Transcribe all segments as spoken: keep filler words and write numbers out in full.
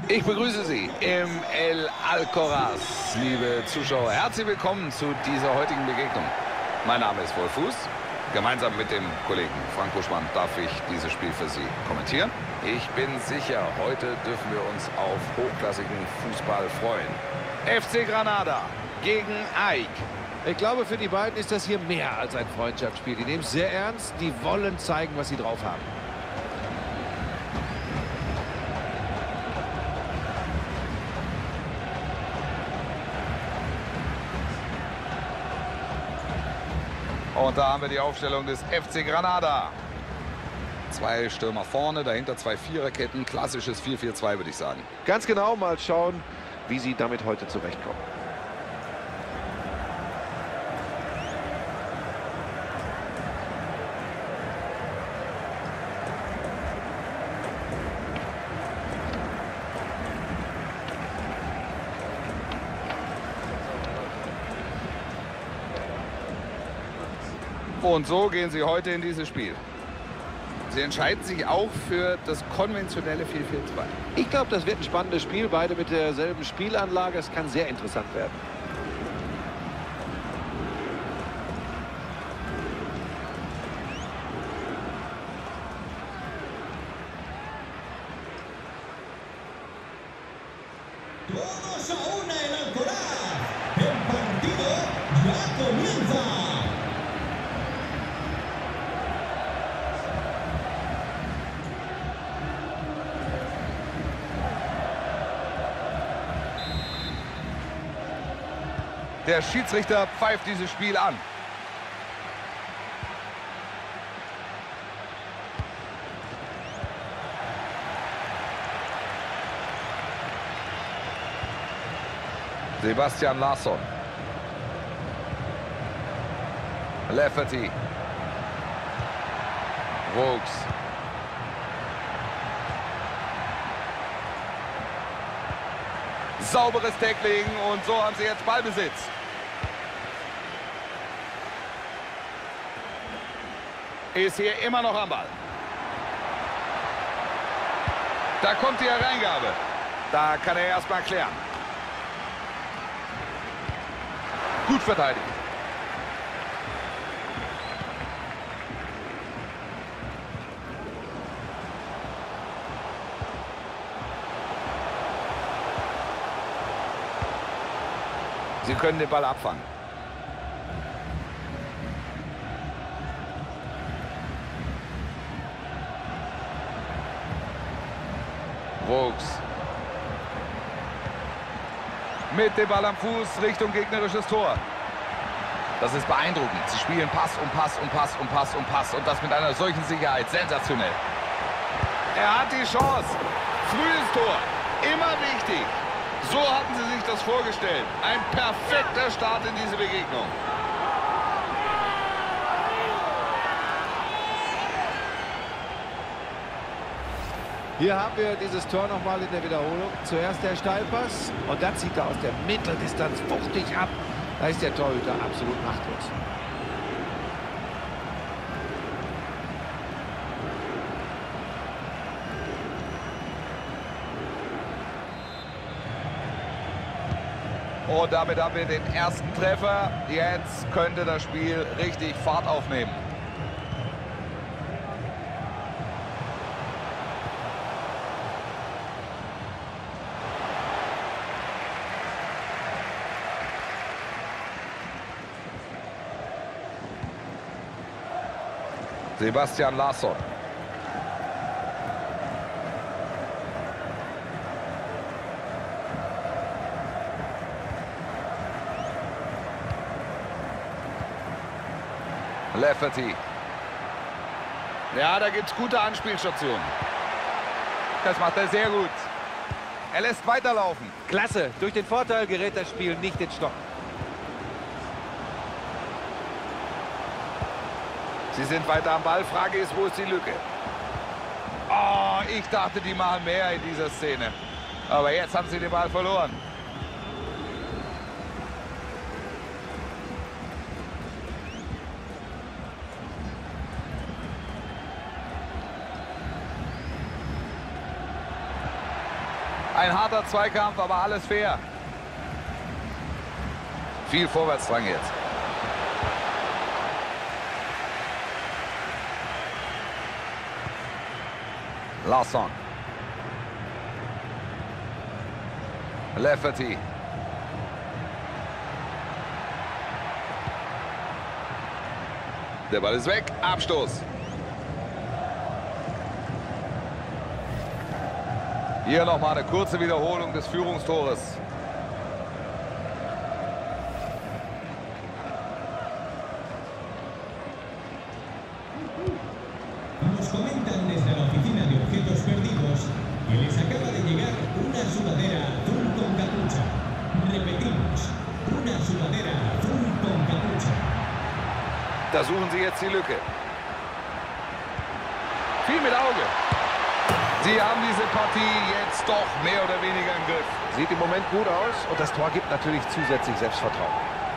Ich begrüße Sie im El Alcoraz, liebe Zuschauer. Herzlich willkommen zu dieser heutigen Begegnung. Mein Name ist Wolf Fuß. Gemeinsam mit dem Kollegen Frank Buschmann darf ich dieses Spiel für Sie kommentieren. Ich bin sicher, heute dürfen wir uns auf hochklassigen Fußball freuen. F C Granada gegen AEK. Ich glaube, für die beiden ist das hier mehr als ein Freundschaftsspiel. Die nehmen es sehr ernst, die wollen zeigen, was sie drauf haben. Und da haben wir die Aufstellung des F C Granada. Zwei Stürmer vorne, dahinter zwei Viererketten. Klassisches vier vier zwei, würde ich sagen. Ganz genau, mal schauen, wie sie damit heute zurechtkommen. Und so gehen sie heute in dieses Spiel. Sie entscheiden sich auch für das konventionelle vier vier zwei. Ich glaube, das wird ein spannendes Spiel. Beide mit derselben Spielanlage. Es kann sehr interessant werden. Todos a una en Alcoraz. El partido ya comienza. Der Schiedsrichter pfeift dieses Spiel an. Sebastian Larsson. Lafferty. Brooks. Sauberes Tackling und so haben sie jetzt Ballbesitz. Ist hier immer noch am Ball. Da kommt die Hereingabe. Da kann er erst mal klären. Gut verteidigt. Sie können den Ball abfangen. Brooks. Mit dem Ball am Fuß Richtung gegnerisches Tor. Das ist beeindruckend. Sie spielen Pass um Pass um Pass um Pass um Pass und das mit einer solchen Sicherheit. Sensationell. Er hat die Chance. Frühes Tor. Immer wichtig. So hatten sie sich das vorgestellt. Ein perfekter Start in diese Begegnung. Hier haben wir dieses Tor nochmal in der Wiederholung. Zuerst der Steilpass und dann zieht er aus der Mitteldistanz wuchtig ab. Da ist der Torhüter absolut machtlos. Und damit haben wir den ersten Treffer. Jetzt könnte das Spiel richtig Fahrt aufnehmen. Sebastian Larsson. Lafferty. Ja, da gibt es gute Anspielstationen. Das macht er sehr gut. Er lässt weiterlaufen. Klasse. Durch den Vorteil gerät das Spiel nicht ins Stocken. Sie sind weiter am Ball. Frage ist, wo ist die Lücke? Oh, ich dachte, die machen mehr in dieser Szene. Aber jetzt haben sie den Ball verloren. Ein harter Zweikampf, aber alles fair. Viel Vorwärtsdrang jetzt. Larsson. Lafferty. Der Ball ist weg. Abstoß. Hier nochmal eine kurze Wiederholung des Führungstores. Nos comentan desde la oficina de objetos perdidos que les acaba de llegar una sudadera azul con capucha. Repetimos, una sudadera azul con capucha. Da suchen sie jetzt die Lücke. Viel mit Auge. Sie haben diese Partie jetzt doch mehr oder weniger im Griff. Sieht im Moment gut aus und das Tor gibt natürlich zusätzlich Selbstvertrauen.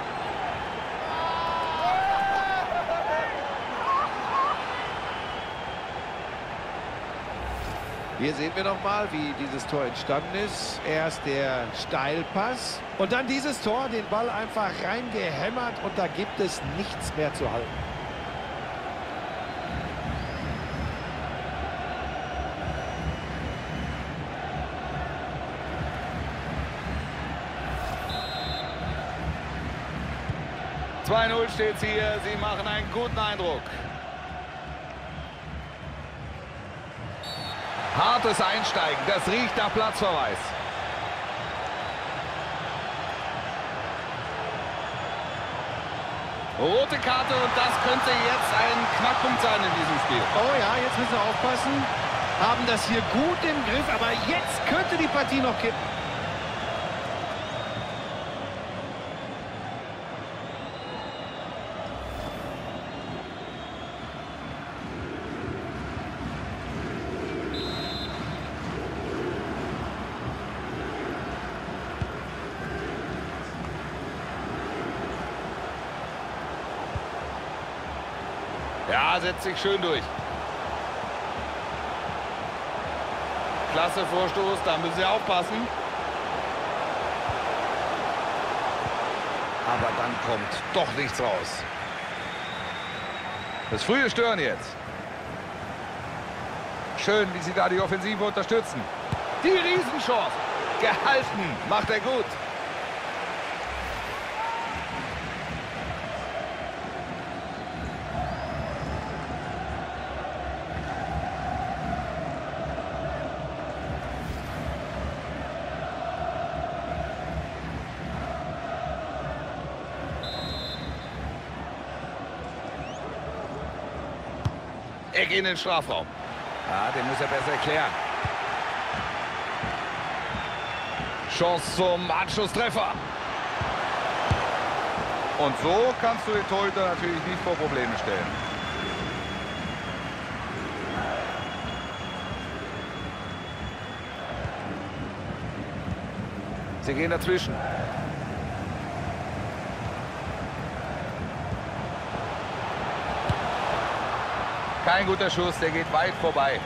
Hier sehen wir nochmal, wie dieses Tor entstanden ist. Erst der Steilpass und dann dieses Tor, den Ball einfach reingehämmert und da gibt es nichts mehr zu halten. zwei null steht hier. Sie machen einen guten Eindruck. Hartes Einsteigen. Das riecht nach Platzverweis. Rote Karte und das könnte jetzt ein Knackpunkt sein in diesem Spiel. Oh ja, jetzt müssen wir aufpassen. Haben das hier gut im Griff, aber jetzt könnte die Partie noch kippen. Ja, setzt sich schön durch. Klasse Vorstoß, da müssen sie aufpassen. Aber dann kommt doch nichts raus. Das frühe Stören jetzt. Schön, wie sie da die Offensive unterstützen. Die Riesenchance. Gehalten. Macht er gut. Eck in den Strafraum. Ja, den muss er besser erklären. Chance zum Anschlusstreffer. Und so kannst du den Torhüter natürlich nicht vor Probleme stellen. Sie gehen dazwischen. Kein guter Schuss, der geht weit vorbei.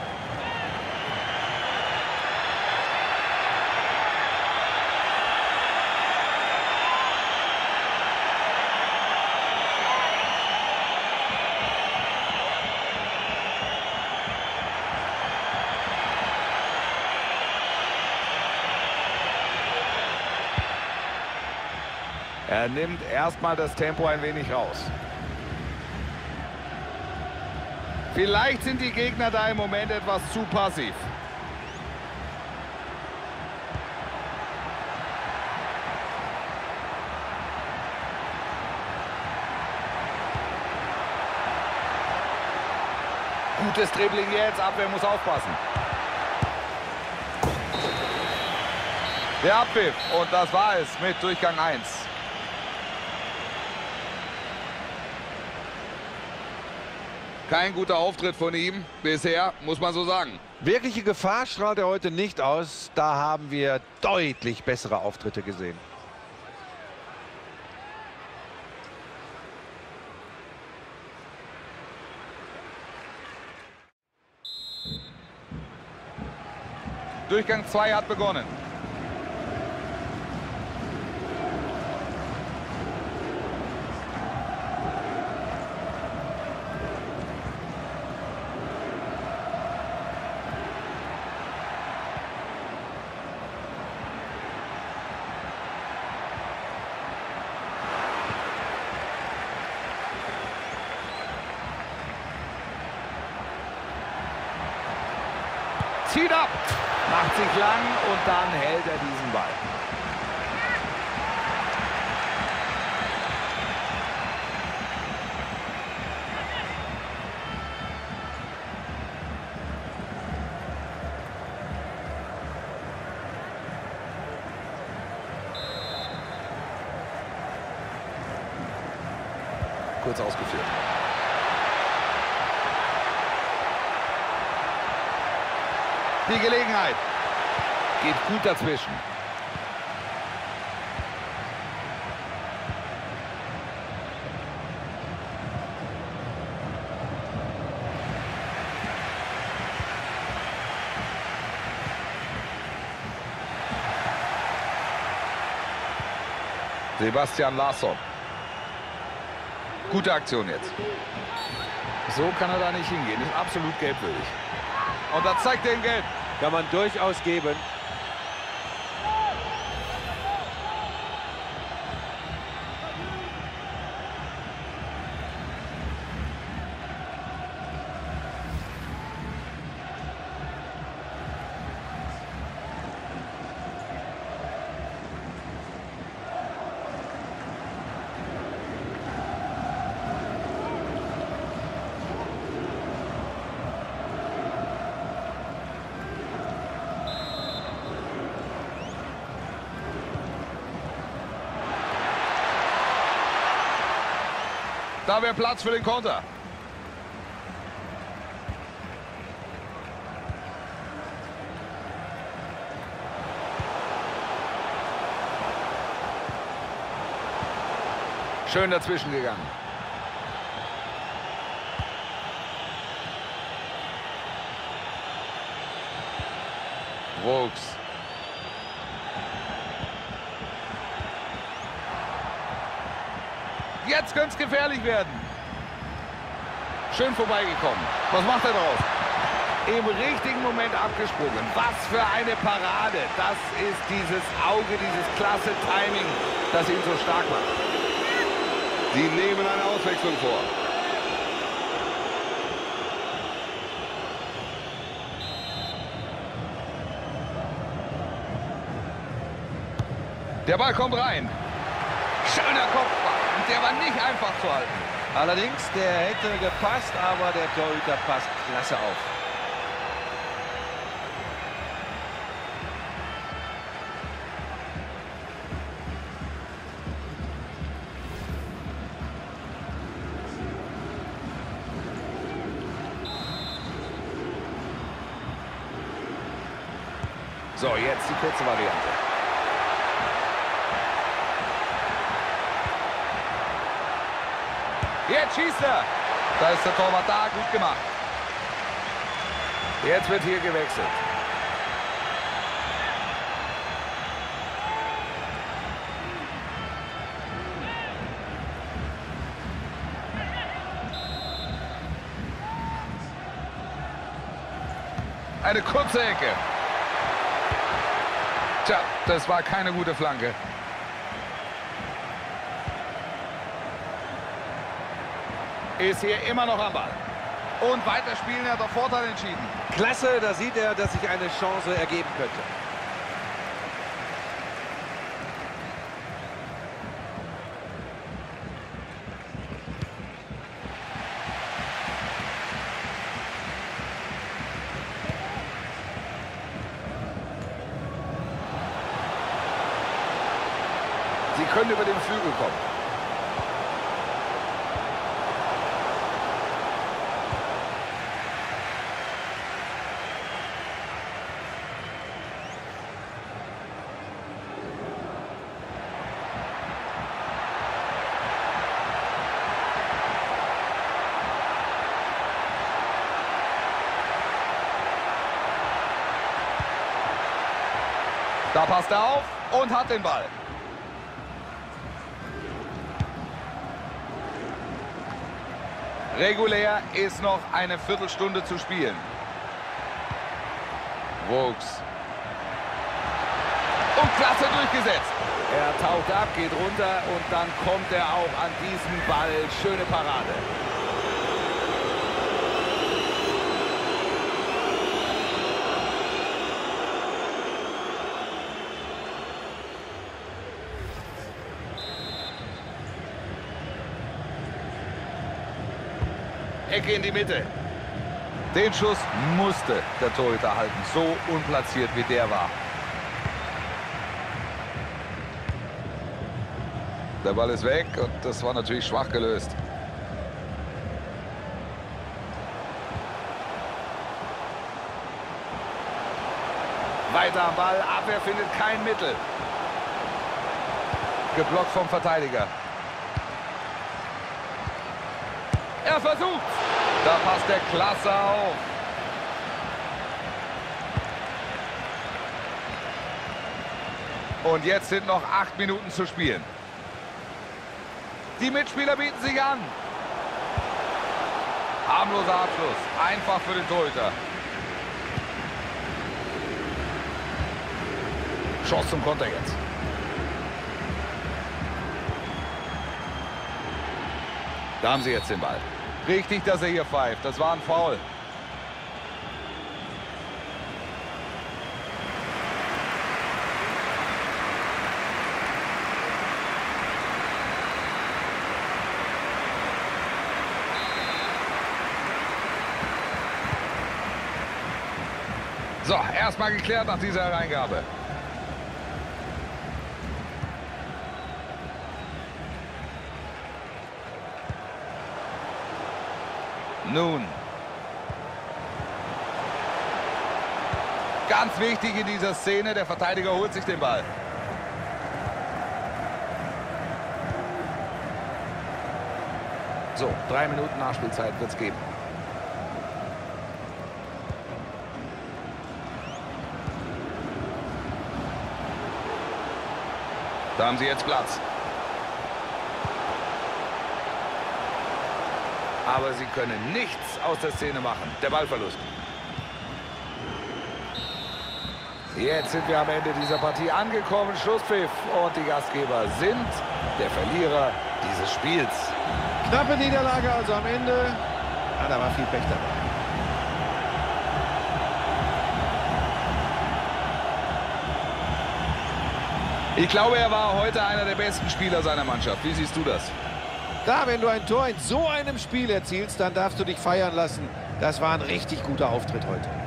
Er nimmt erstmal das Tempo ein wenig raus. Vielleicht sind die Gegner da im Moment etwas zu passiv. Gutes Dribbling jetzt, Abwehr muss aufpassen. Der Abpfiff und das war es mit Durchgang eins. Kein guter Auftritt von ihm bisher, muss man so sagen. Wirkliche Gefahr strahlt er heute nicht aus. Da haben wir deutlich bessere Auftritte gesehen. Durchgang zwei hat begonnen. Zieht ab. Macht sich lang und dann hält er diesen Ball. Kurz ausgeführt. Die Gelegenheit. Geht gut dazwischen. Sebastian Larsson. Gute Aktion jetzt. So kann er da nicht hingehen. Ist absolut gelbwürdig. Und da zeigt er ihm Gelb. Kann man durchaus geben. Da wäre Platz für den Konter. Schön dazwischen gegangen. Brooks. Jetzt könnte es gefährlich werden. Schön vorbeigekommen. Was macht er draus? Im richtigen Moment abgesprungen. Was für eine Parade. Das ist dieses Auge, dieses klasse Timing, das ihn so stark macht. Sie nehmen eine Auswechslung vor. Der Ball kommt rein. Schöner Kopfball. Und der war nicht einfach zu halten. Allerdings, der hätte gepasst, aber der Torhüter passt klasse auf. So, jetzt die kurze Variante. Jetzt schießt er. Da ist der Torwart da, gut gemacht. Jetzt wird hier gewechselt. Eine kurze Ecke. Tja, das war keine gute Flanke. Ist hier immer noch am Ball. Und weiterspielen, er hat auf Vorteil entschieden. Klasse, da sieht er, dass sich eine Chance ergeben könnte. Sie können über den Flügel kommen. Da passt er auf und hat den Ball. Regulär ist noch eine Viertelstunde zu spielen. Brooks. Und klasse durchgesetzt. Er taucht ab, geht runter und dann kommt er auch an diesen Ball. Schöne Parade. Ecke in die Mitte. Den Schuss musste der Torhüter halten, so unplatziert wie der war. Der Ball ist weg und das war natürlich schwach gelöst. Weiter am Ball, Abwehr findet kein Mittel. Geblockt vom Verteidiger. Er versucht. Da passt der klasse auf. Und jetzt sind noch acht Minuten zu spielen. Die Mitspieler bieten sich an. Harmloser Abschluss. Einfach für den Torhüter. Chance zum Konter jetzt. Da haben sie jetzt den Ball. Richtig, dass er hier pfeift. Das war ein Foul. So, erstmal geklärt nach dieser Hereingabe. Nun. Ganz wichtig in dieser Szene, der Verteidiger holt sich den Ball. So, drei Minuten Nachspielzeit wird es geben. Da haben sie jetzt Platz. Aber sie können nichts aus der Szene machen. Der Ballverlust. Jetzt sind wir am Ende dieser Partie angekommen. Schlusspfiff. Und die Gastgeber sind der Verlierer dieses Spiels. Knappe Niederlage also am Ende. Ah, da war viel Pech dabei. Ich glaube, er war heute einer der besten Spieler seiner Mannschaft. Wie siehst du das? Da, wenn du ein Tor in so einem Spiel erzielst, dann darfst du dich feiern lassen. Das war ein richtig guter Auftritt heute.